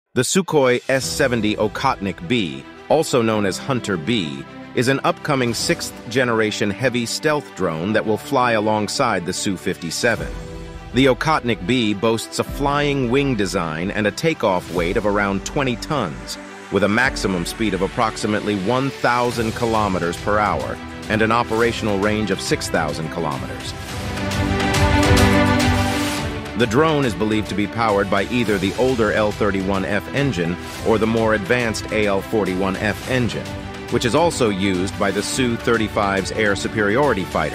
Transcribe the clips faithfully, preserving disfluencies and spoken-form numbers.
The Sukhoi S seventy Okhotnik-B, also known as Hunter-B, is an upcoming sixth-generation heavy stealth drone that will fly alongside the S U fifty-seven. The Okhotnik-B boasts a flying wing design and a takeoff weight of around twenty tons, with a maximum speed of approximately one thousand kilometers per hour and an operational range of six thousand kilometers. The drone is believed to be powered by either the older L thirty-one F engine or the more advanced A L forty-one F engine, which is also used by the S U thirty-five's air superiority fighter.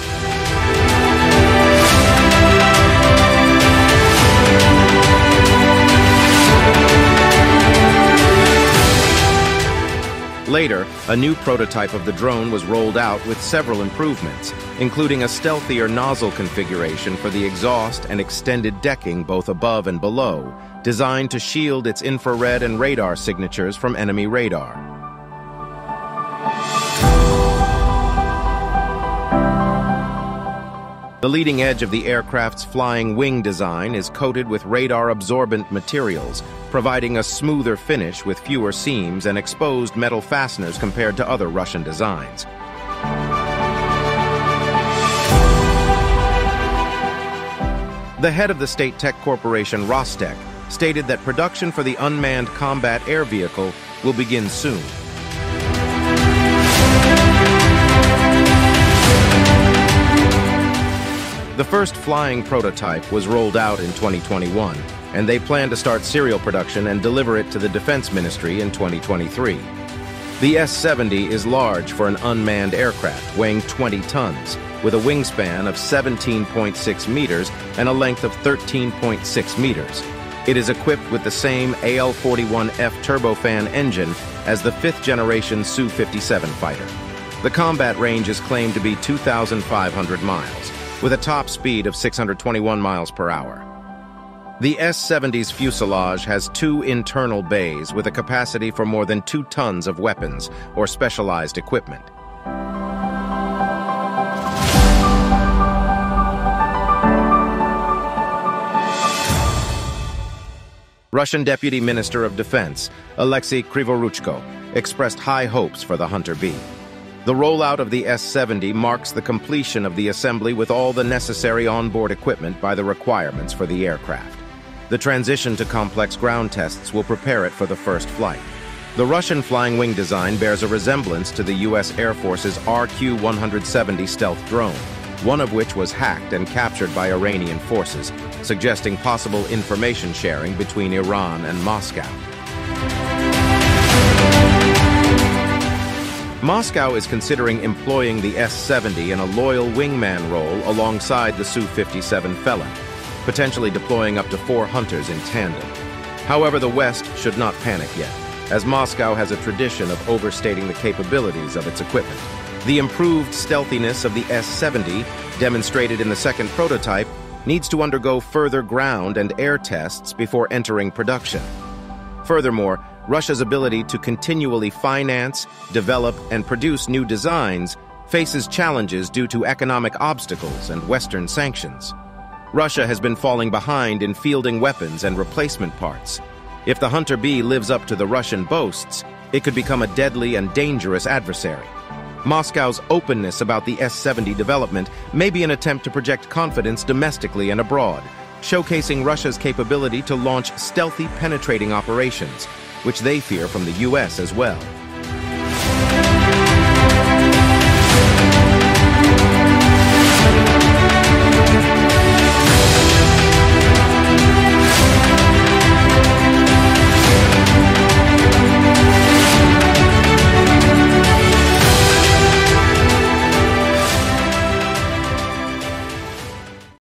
Later, a new prototype of the drone was rolled out with several improvements, including a stealthier nozzle configuration for the exhaust and extended decking both above and below, designed to shield its infrared and radar signatures from enemy radar. The leading edge of the aircraft's flying wing design is coated with radar-absorbent materials, providing a smoother finish with fewer seams and exposed metal fasteners compared to other Russian designs. The head of the state tech corporation Rostec stated that production for the unmanned combat air vehicle will begin soon. The first flying prototype was rolled out in twenty twenty-one, and they plan to start serial production and deliver it to the Defense Ministry in twenty twenty-three. The S seventy is large for an unmanned aircraft, weighing twenty tons, with a wingspan of seventeen point six meters and a length of thirteen point six meters. It is equipped with the same A L forty-one F turbofan engine as the fifth-generation S U fifty-seven fighter. The combat range is claimed to be two thousand five hundred miles, with a top speed of six hundred twenty-one miles per hour. The S seventy's fuselage has two internal bays with a capacity for more than two tons of weapons or specialized equipment. Russian Deputy Minister of Defense, Alexei Krivoruchko, expressed high hopes for the Hunter-B. The rollout of the S seventy marks the completion of the assembly with all the necessary onboard equipment by the requirements for the aircraft. The transition to complex ground tests will prepare it for the first flight. The Russian flying wing design bears a resemblance to the U S Air Force's R Q one seventy stealth drone, one of which was hacked and captured by Iranian forces, suggesting possible information sharing between Iran and Moscow. Moscow is considering employing the S seventy in a loyal wingman role alongside the S U fifty-seven Felon, potentially deploying up to four Hunters in tandem. However, the West should not panic yet, as Moscow has a tradition of overstating the capabilities of its equipment. The improved stealthiness of the S seventy, demonstrated in the second prototype, needs to undergo further ground and air tests before entering production. Furthermore, Russia's ability to continually finance, develop, and produce new designs faces challenges due to economic obstacles and Western sanctions. Russia has been falling behind in fielding weapons and replacement parts. If the Hunter-B lives up to the Russian boasts, it could become a deadly and dangerous adversary. Moscow's openness about the S seventy development may be an attempt to project confidence domestically and abroad, showcasing Russia's capability to launch stealthy penetrating operations, which they fear from the U S as well.